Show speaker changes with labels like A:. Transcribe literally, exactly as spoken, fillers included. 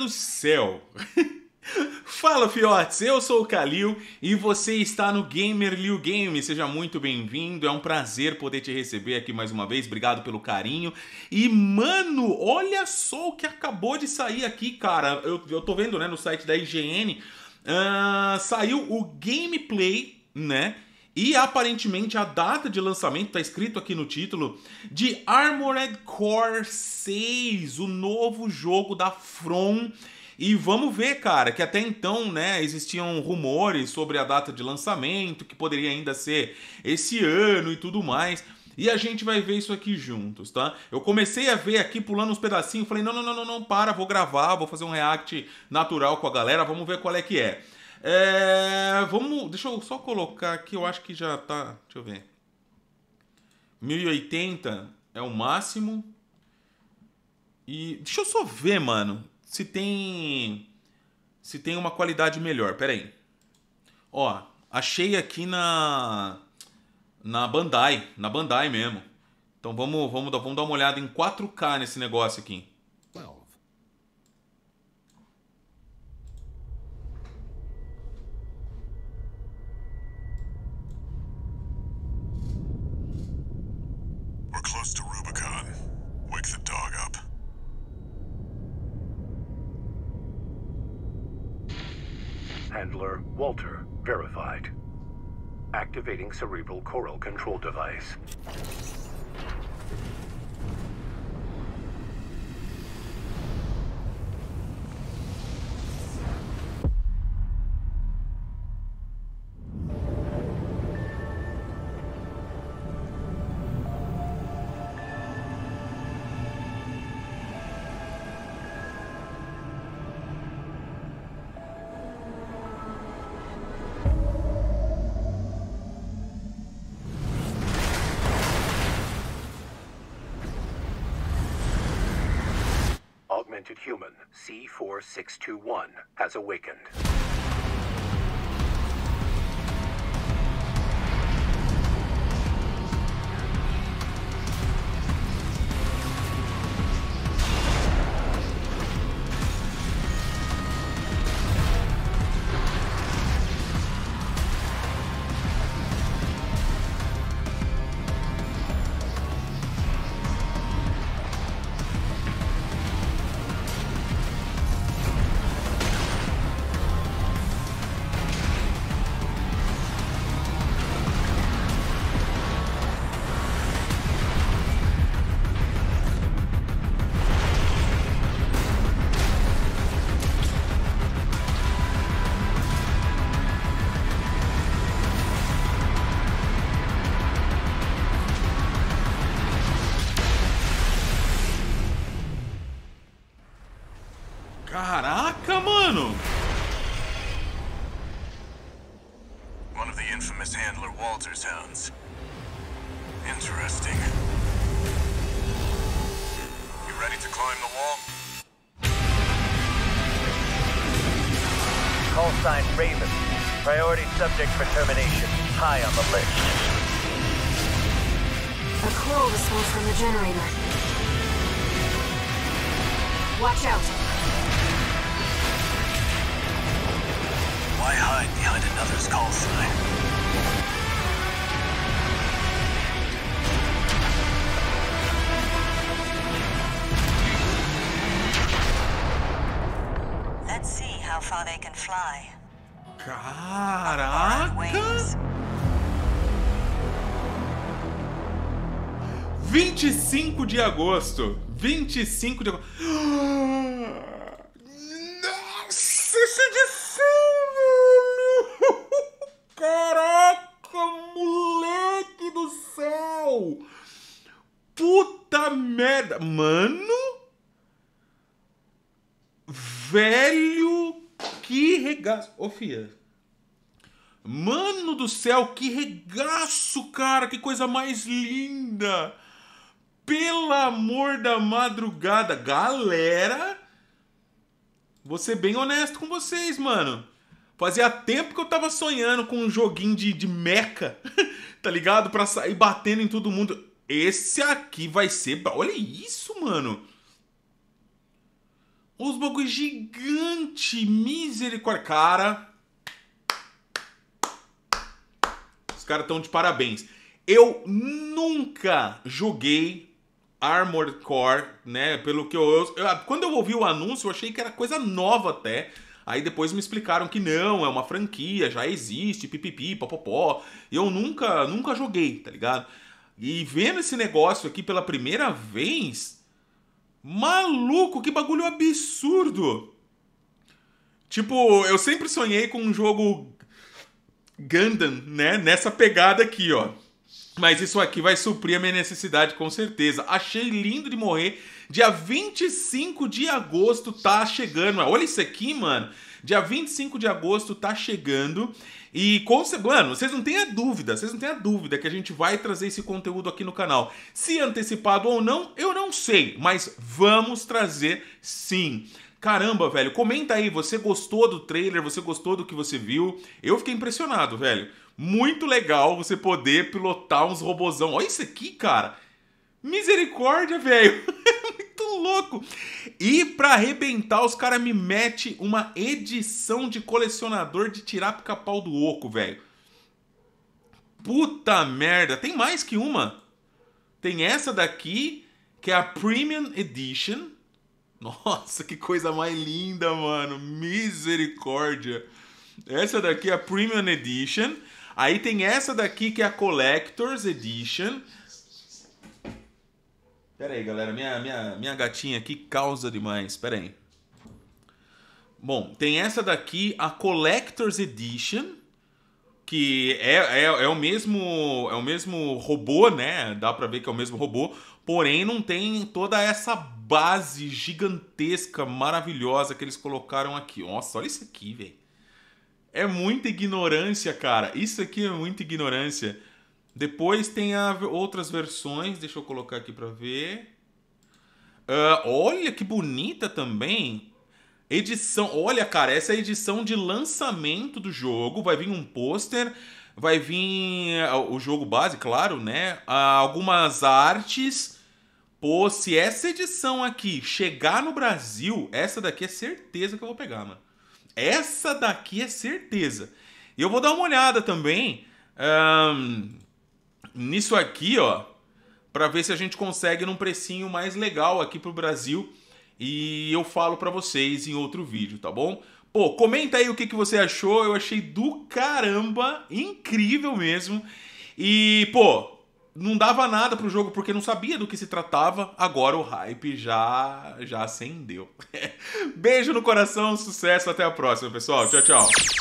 A: do céu! Fala, fiotes! Eu sou o Kalil e você está no Gamer Liu Game. Seja muito bem-vindo, é um prazer poder te receber aqui mais uma vez. Obrigado pelo carinho. E, mano, olha só o que acabou de sair aqui, cara. Eu, eu tô vendo, né, no site da I G N. Uh, saiu o gameplay, né? E aparentemente a data de lançamento, tá escrito aqui no título, de Armored Core seis, o novo jogo da From. E vamos ver, cara, que até então, né, existiam rumores sobre a data de lançamento, que poderia ainda ser esse ano e tudo mais. E a gente vai ver isso aqui juntos, tá? Eu comecei a ver aqui, pulando uns pedacinhos, falei, não, não, não, não, não, para, vou gravar, vou fazer um react natural com a galera, vamos ver qual é que é. É... Vamos... Deixa eu só colocar aqui, eu acho que já tá... Deixa eu ver. mil e oitenta é o máximo. E... Deixa eu só ver, mano, se tem... Se tem uma qualidade melhor. Pera aí. Ó, achei aqui na... Na Bandai. Na Bandai mesmo. Então vamos, vamos, vamos dar uma olhada em quatro K nesse negócio aqui.
B: We're close to Rubicon. Wake the dog up.
C: Handler Walter verified. Activating cerebral coral control device. Augmented human C four six two one has awakened.
A: Caraca, mano!
B: One of the infamous Handler Walter's hounds. Interesting. You ready to climb the wall?
D: Call sign Raven. Priority subject for termination. High on the list.
E: A coral response from the generator. Watch out!
B: Why hide behind another's call sign?
F: Let's see how far they can fly.
A: Caraca!
F: Wings.
A: vinte e cinco de agosto. vinte e cinco de agosto. Nossa, essa edição, mano! Caraca, moleque do céu! Puta merda! Mano! Velho! Que regaço! Ô, filha! Mano do céu, que regaço, cara! Que coisa mais linda! Pelo amor da madrugada! Galera! Vou ser bem honesto com vocês, mano. Fazia tempo que eu tava sonhando com um joguinho de, de mecha, tá ligado? Pra sair batendo em todo mundo. Esse aqui vai ser... Olha isso, mano! Os bagulho gigante, misericórdia. Cara, os caras estão de parabéns. Eu nunca joguei Armored Core, né? Pelo que eu, eu... Quando eu ouvi o anúncio, eu achei que era coisa nova até. Aí depois me explicaram que não, é uma franquia, já existe, pipipi, popopó. Eu nunca, nunca joguei, tá ligado? E vendo esse negócio aqui pela primeira vez... Maluco, que bagulho absurdo! Tipo, eu sempre sonhei com um jogo Gundam, né? Nessa pegada aqui, ó. Mas isso aqui vai suprir a minha necessidade, com certeza. Achei lindo de morrer. Dia vinte e cinco de agosto tá chegando. Olha isso aqui, mano. Dia vinte e cinco de agosto tá chegando. E, com... mano, vocês não tenham dúvida. Vocês não tenham dúvida que a gente vai trazer esse conteúdo aqui no canal. Se antecipado ou não, eu não sei. Mas vamos trazer sim. Caramba, velho. Comenta aí. Você gostou do trailer? Você gostou do que você viu? Eu fiquei impressionado, velho. Muito legal você poder pilotar uns robozão. Olha isso aqui, cara. Misericórdia, velho. Muito louco. E pra arrebentar, os caras me metem uma edição de colecionador de tirar pica-pau do oco, velho. Puta merda. Tem mais que uma. Tem essa daqui, que é a Premium Edition. Nossa, que coisa mais linda, mano. Misericórdia. Essa daqui é a Premium Edition. Aí tem essa daqui que é a Collector's Edition. Pera aí, galera. Minha, minha, minha gatinha aqui causa demais. Pera aí. Bom, tem essa daqui, a Collector's Edition. Que é, é, é, o mesmo, é o mesmo robô, né? Dá pra ver que é o mesmo robô. Porém, não tem toda essa base gigantesca, maravilhosa que eles colocaram aqui. Nossa, olha isso aqui, velho. É muita ignorância, cara. Isso aqui é muita ignorância. Depois tem a, outras versões. Deixa eu colocar aqui pra ver. Uh, olha que bonita também. Edição. Olha, cara, essa é a edição de lançamento do jogo. Vai vir um pôster. Vai vir o jogo base, claro, né? Uh, algumas artes. Pô, se essa edição aqui chegar no Brasil, essa daqui é certeza que eu vou pegar, mano. Essa daqui é certeza. E eu vou dar uma olhada também um, nisso aqui, ó, pra ver se a gente consegue num precinho mais legal aqui pro Brasil. E eu falo pra vocês em outro vídeo, tá bom? Pô, comenta aí o que, que você achou. Eu achei do caramba, incrível mesmo. E, pô, não dava nada pro jogo porque não sabia do que se tratava. Agora o hype já, já acendeu. Beijo no coração, sucesso, até a próxima, pessoal. Tchau, tchau.